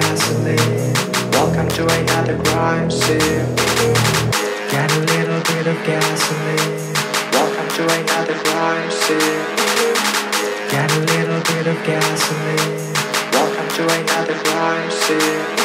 gasoline. Welcome to another crime scene. Get a little bit of gasoline. Welcome to another crime scene. Get a little bit of gasoline. Welcome to another crime scene.